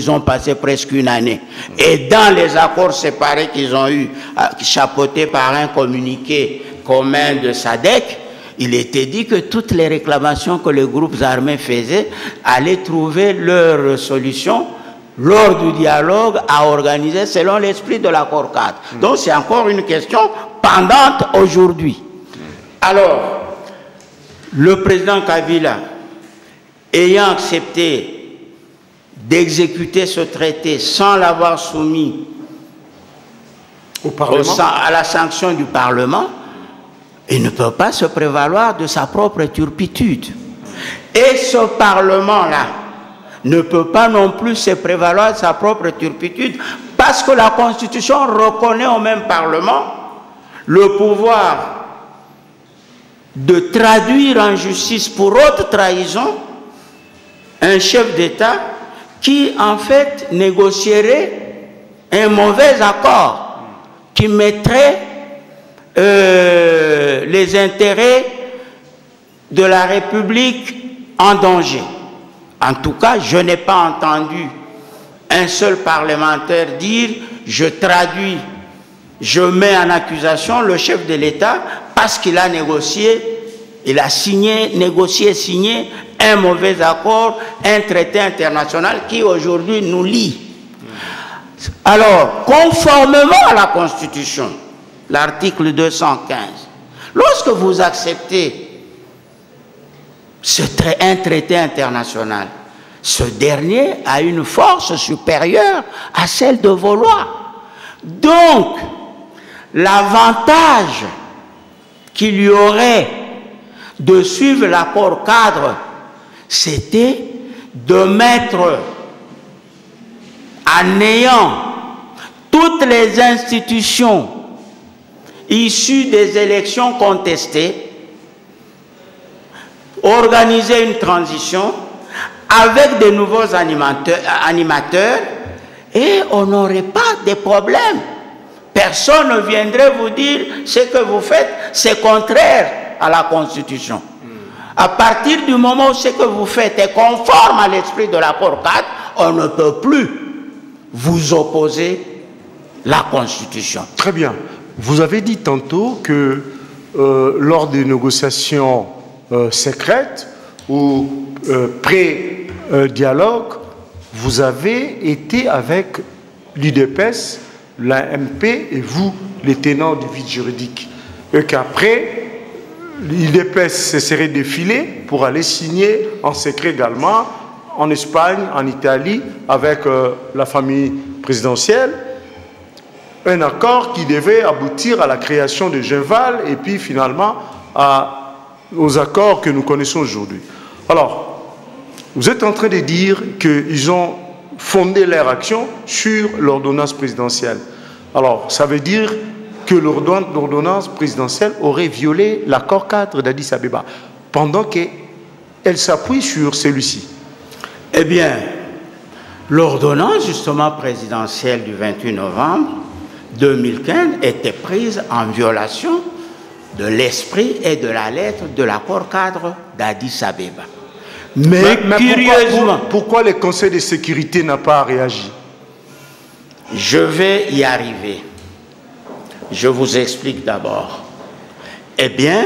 Ils ont passé presque une année. Et dans les accords séparés qu'ils ont eu, chapeautés par un communiqué commun de SADC, il était dit que toutes les réclamations que les groupes armés faisaient allaient trouver leur solution lors du dialogue à organiser selon l'esprit de l'accord 4. Donc c'est encore une question pendante aujourd'hui. Alors, le président Kabila, ayant accepté d'exécuter ce traité sans l'avoir soumis à la sanction du Parlement, il ne peut pas se prévaloir de sa propre turpitude. Et ce Parlement-là ne peut pas non plus se prévaloir de sa propre turpitude parce que la Constitution reconnaît au même Parlement le pouvoir de traduire en justice pour haute trahison un chef d'État qui en fait négocierait un mauvais accord qui mettrait les intérêts de la République en danger. En tout cas, je n'ai pas entendu un seul parlementaire dire « je traduis, je mets en accusation le chef de l'État parce qu'il a négocié, il a signé un mauvais accord, un traité international qui aujourd'hui nous lie. » Alors, conformément à la Constitution, l'article 215, lorsque vous acceptez un traité international, ce dernier a une force supérieure à celle de vos lois. Donc, l'avantage qu'il y aurait de suivre l'accord cadre, c'était de mettre en néant toutes les institutions issues des élections contestées, organiser une transition avec de nouveaux animateurs et on n'aurait pas de problème. Personne ne viendrait vous dire ce que vous faites, c'est contraire à la Constitution. À partir du moment où ce que vous faites est conforme à l'esprit de l'accord 4, on ne peut plus vous opposer la Constitution. Très bien. Vous avez dit tantôt que lors des négociations secrètes ou pré-dialogue, vous avez été avec l'UDPS, l'AMP et vous, les tenants du vide juridique. Et qu'après, l'UDPS se serait défilé pour aller signer en secret également en Espagne, en Italie, avec la famille présidentielle, un accord qui devait aboutir à la création de Genval et puis finalement aux accords que nous connaissons aujourd'hui. Alors, vous êtes en train de dire qu'ils ont fondé leur action sur l'ordonnance présidentielle. Alors, ça veut dire que l'ordonnance présidentielle aurait violé l'accord cadre d'Addis Abeba, pendant qu'elle s'appuie sur celui-ci. Eh bien, l'ordonnance justement présidentielle du 28 novembre 2015 était prise en violation de l'esprit et de la lettre de l'accord cadre d'Addis Abeba. Mais curieusement... Pourquoi le Conseil de sécurité n'a pas réagi? Je vais y arriver. Je vous explique d'abord. Eh bien,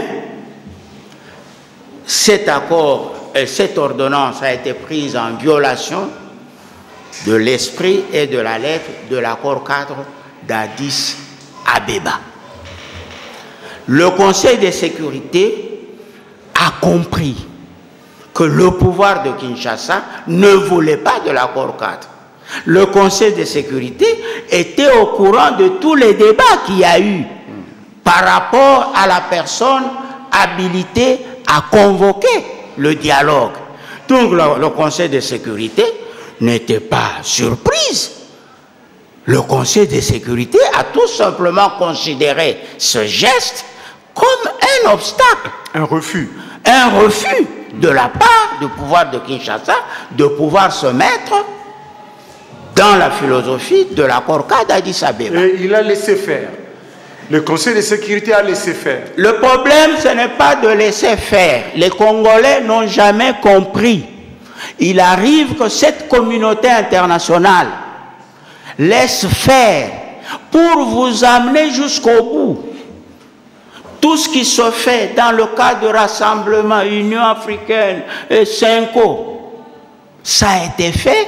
cet accord et cette ordonnance a été prise en violation de l'esprit et de la lettre de l'accord cadre d'Addis Abeba. Le Conseil de sécurité a compris que le pouvoir de Kinshasa ne voulait pas de l'accord cadre. Le Conseil de sécurité était au courant de tous les débats qu'il y a eu par rapport à la personne habilitée à convoquer le dialogue. Donc le Conseil de sécurité n'était pas surprise. Le Conseil de sécurité a tout simplement considéré ce geste comme un obstacle. Un refus. Un refus de la part du pouvoir de Kinshasa de pouvoir se mettre dans la philosophie de l'accord cadre d'Addis Abeba. Et il a laissé faire. Le Conseil de sécurité a laissé faire. Le problème, ce n'est pas de laisser faire. Les Congolais n'ont jamais compris il arrive que cette communauté internationale laisse faire pour vous amener jusqu'au bout. Tout ce qui se fait dans le cadre de rassemblement Union africaine et CENCO, ça a été fait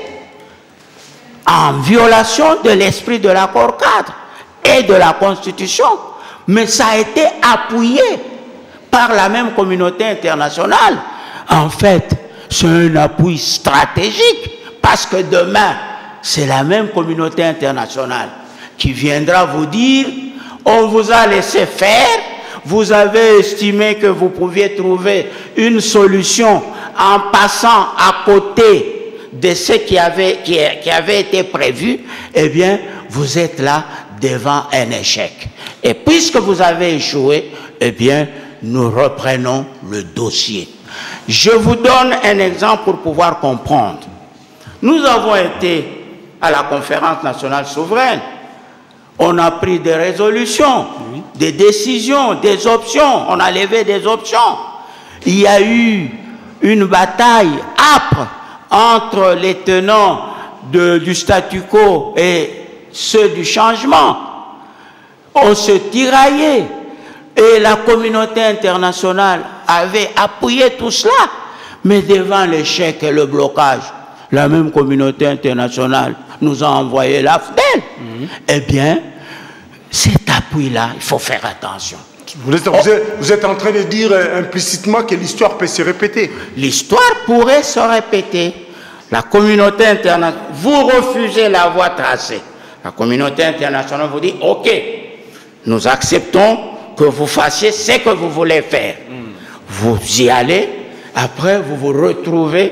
en violation de l'esprit de l'accord cadre et de la Constitution. Mais ça a été appuyé par la même communauté internationale. En fait, c'est un appui stratégique parce que demain, c'est la même communauté internationale qui viendra vous dire « on vous a laissé faire, vous avez estimé que vous pouviez trouver une solution en passant à côté de ce qui avait été prévu, eh bien, vous êtes là devant un échec. Et puisque vous avez échoué, eh bien, nous reprenons le dossier. » Je vous donne un exemple pour pouvoir comprendre. Nous avons été à la conférence nationale souveraine. On a pris des résolutions, des décisions, des options. On a levé des options. Il y a eu une bataille âpre entre les tenants du statu quo et ceux du changement. On se tiraillait. Et la communauté internationale avait appuyé tout cela. Mais devant l'échec et le blocage, la même communauté internationale nous a envoyé l'AFDEL. Eh bien, cet appui-là, il faut faire attention. Vous êtes en train de dire implicitement que l'histoire peut se répéter. L'histoire pourrait se répéter. La communauté internationale, vous refusez la voie tracée. La communauté internationale vous dit, ok, nous acceptons que vous fassiez ce que vous voulez faire. Vous y allez, après vous vous retrouvez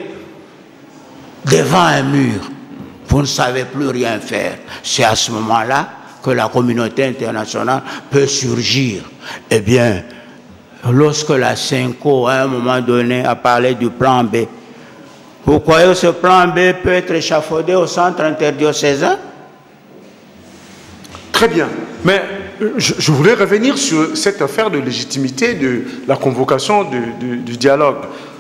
devant un mur. Vous ne savez plus rien faire. C'est à ce moment-là que la communauté internationale peut surgir. Eh bien, lorsque la CENCO, à un moment donné, a parlé du plan B, vous croyez que ce plan B peut être échafaudé au centre interdiocésain? Très bien. Mais je voulais revenir sur cette affaire de légitimité de la convocation du dialogue.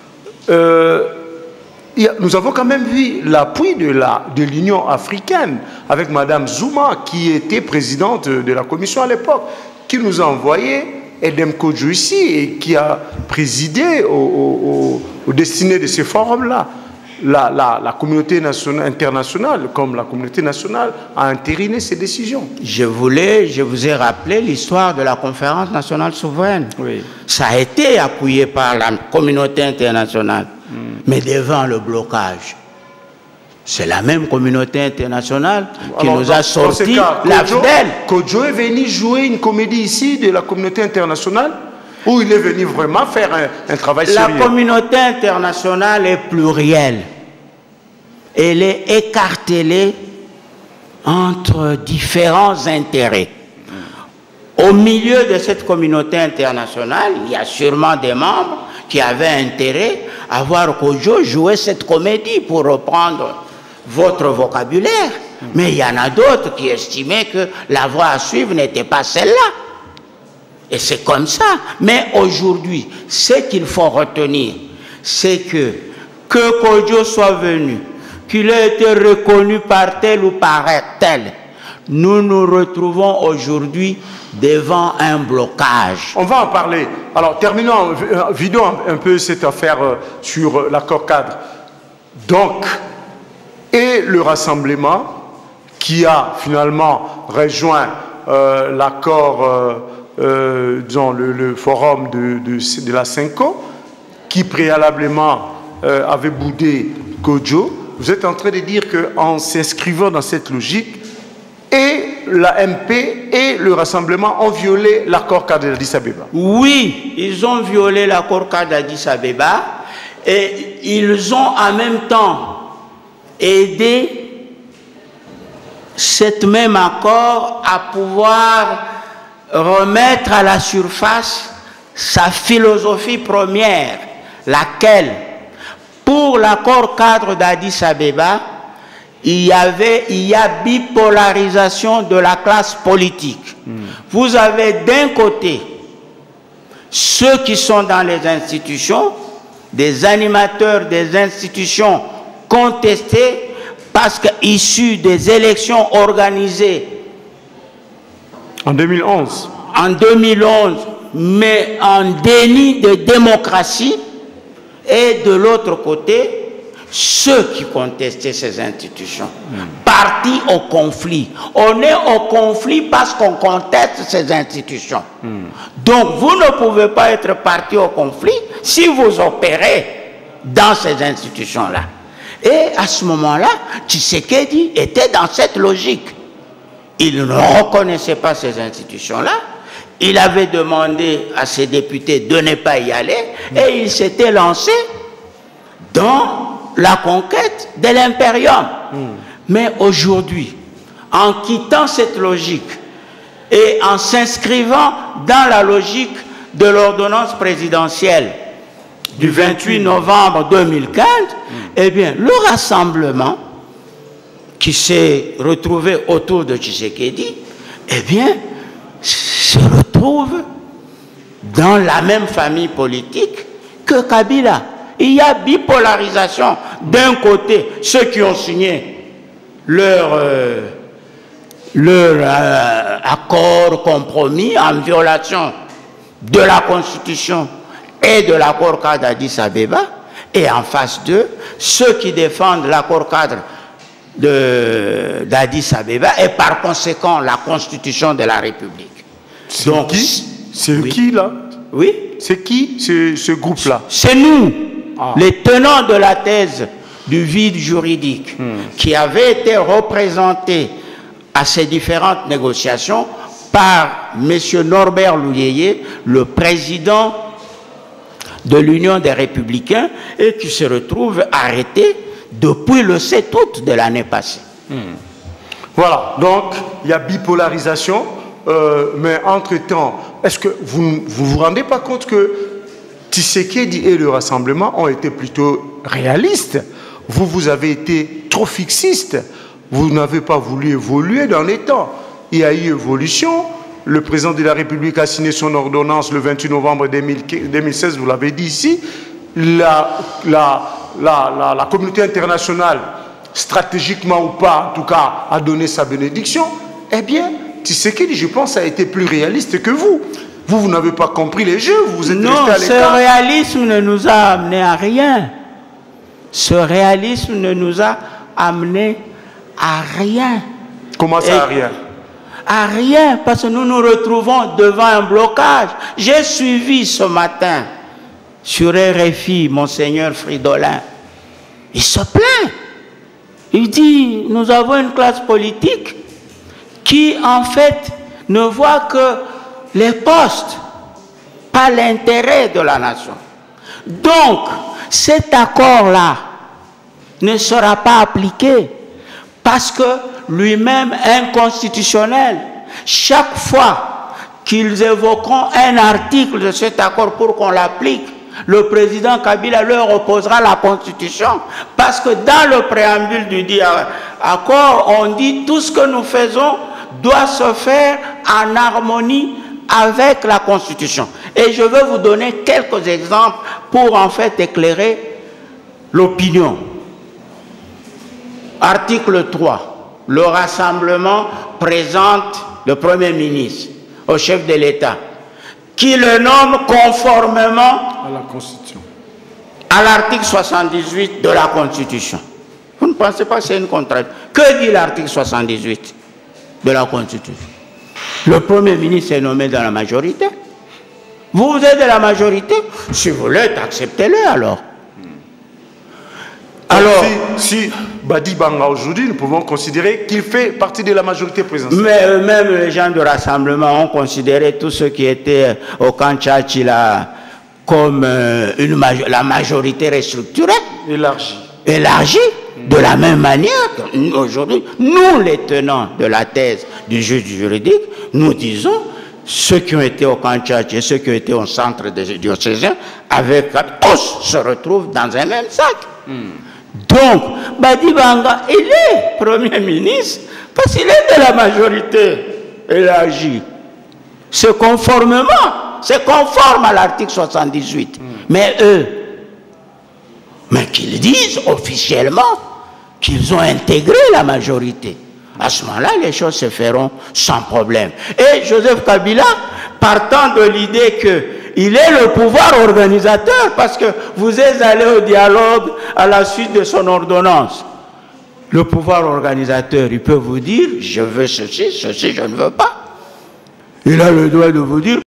Nous avons quand même vu l'appui de l'Union africaine avec Mme Zuma, qui était présidente de la commission à l'époque, qui nous a envoyé Edem Kodjo ici et qui a présidé aux destinées de ces forums-là. La communauté internationale, comme la communauté nationale, a entériné ces décisions. Je vous ai rappelé l'histoire de la conférence nationale souveraine. Oui. Ça a été appuyé par la communauté internationale. Mais devant le blocage, c'est la même communauté internationale qui nous a sorti l'AFDEL. Kodjo est venu jouer une comédie ici de la communauté internationale, ou il est venu vraiment faire un travail sérieux? La communauté internationale est plurielle. Elle est écartelée entre différents intérêts. Au milieu de cette communauté internationale, il y a sûrement des membres qui avaient intérêt à voir Kodjo jouer cette comédie, pour reprendre votre vocabulaire. Mais il y en a d'autres qui estimaient que la voie à suivre n'était pas celle-là. Et c'est comme ça. Mais aujourd'hui, ce qu'il faut retenir, c'est que Kodjo soit venu, qu'il ait été reconnu par tel ou par tel, nous nous retrouvons aujourd'hui devant un blocage. On va en parler. Alors, terminons, vidons un peu cette affaire sur l'accord cadre. Donc, et le rassemblement qui a finalement rejoint l'accord, disons, le forum de la CENCO, qui préalablement avait boudé Kodjo. Vous êtes en train de dire qu'en s'inscrivant dans cette logique, et la MP et le rassemblement ont violé l'accord cadre d'Addis Abeba. Oui, ils ont violé l'accord cadre d'Addis Abeba et ils ont en même temps aidé cet même accord à pouvoir remettre à la surface sa philosophie première, laquelle, pour l'accord cadre d'Addis Abeba, il y a bipolarisation de la classe politique. Vous avez d'un côté ceux qui sont dans les institutions, des animateurs des institutions contesté parce qu'issu des élections organisées en 2011. En 2011, mais en déni de démocratie, et de l'autre côté, ceux qui contestaient ces institutions, partis au conflit. On est au conflit parce qu'on conteste ces institutions. Donc, vous ne pouvez pas être parti au conflit si vous opérez dans ces institutions-là. Et à ce moment-là, Tshisekedi était dans cette logique. Il ne reconnaissait pas ces institutions-là. Il avait demandé à ses députés de ne pas y aller et il s'était lancé dans la conquête de l'impérium. Mais aujourd'hui, en quittant cette logique et en s'inscrivant dans la logique de l'ordonnance présidentielle du 28 novembre 2015, eh bien, le rassemblement qui s'est retrouvé autour de Tshisekedi, eh bien, se retrouve dans la même famille politique que Kabila. Il y a bipolarisation. D'un côté, ceux qui ont signé leur accord compromis en violation de la Constitution et de l'accord cadre d'Addis Abeba, et en face d'eux, ceux qui défendent l'accord cadre d'Addis Abeba et par conséquent la Constitution de la République. Donc, c'est qui là? Oui. C'est qui ce groupe-là? C'est nous, les tenants de la thèse du vide juridique, qui avaient été représentés à ces différentes négociations par M. Norbert Louyeye, le président de l'Union des Républicains, et qui se retrouve arrêté depuis le 7 août de l'année passée. Voilà, donc il y a bipolarisation, mais entre-temps, est-ce que vous vous rendez pas compte que Tshisekedi et le Rassemblement ont été plutôt réalistes? Vous avez été trop fixiste, vous n'avez pas voulu évoluer dans les temps. Il y a eu évolution, le président de la République a signé son ordonnance le 28 novembre 2016, vous l'avez dit ici, la communauté internationale, stratégiquement ou pas, en tout cas, a donné sa bénédiction. Eh bien, Tshisekedi, je pense, a été plus réaliste que vous. Vous n'avez pas compris les jeux, vous êtes resté à l'écart. Non, ce réalisme ne nous a amené à rien. Ce réalisme ne nous a amené à rien. Comment ça, à rien? À rien, parce que nous nous retrouvons devant un blocage. J'ai suivi ce matin sur RFI, Monseigneur Fridolin. Il se plaint. Il dit, nous avons une classe politique qui, en fait, ne voit que les postes, pas l'intérêt de la nation. Donc, cet accord-là ne sera pas appliqué parce que lui-même inconstitutionnel. Chaque fois qu'ils évoqueront un article de cet accord pour qu'on l'applique, le président Kabila leur opposera la Constitution. Parce que dans le préambule du dit accord, on dit tout ce que nous faisons doit se faire en harmonie avec la Constitution. Et je vais vous donner quelques exemples pour en fait éclairer l'opinion. Article 3. Le Rassemblement présente le Premier ministre au chef de l'État, qui le nomme conformément à la Constitution, à l'article 78 de la Constitution. Vous ne pensez pas que c'est une contrainte? Que dit l'article 78 de la Constitution? Le Premier ministre est nommé dans la majorité. Vous êtes de la majorité? Si vous l'êtes, acceptez-le alors. Alors, si Badi Banga aujourd'hui, nous pouvons considérer qu'il fait partie de la majorité présidentielle. Mais eux-mêmes, les gens du Rassemblement, ont considéré tous ceux qui étaient au camp Tchatchi là comme la majorité restructurée. Élargie. De la même manière, aujourd'hui, nous les tenants de la thèse du juge juridique, nous disons, ceux qui ont été au camp Tchatchi et ceux qui ont été au centre diocésain, avec tous se retrouvent dans un même sac. Donc, Badi Banga, il est Premier ministre parce qu'il est de la majorité élargie. C'est conforme à l'article 78. Mais eux, mais qu'ils disent officiellement qu'ils ont intégré la majorité. À ce moment-là, les choses se feront sans problème. Et Joseph Kabila, partant de l'idée qu'il est le pouvoir organisateur, parce que vous êtes allé au dialogue à la suite de son ordonnance, le pouvoir organisateur, il peut vous dire, je veux ceci, ceci, je ne veux pas. Il a le droit de vous dire,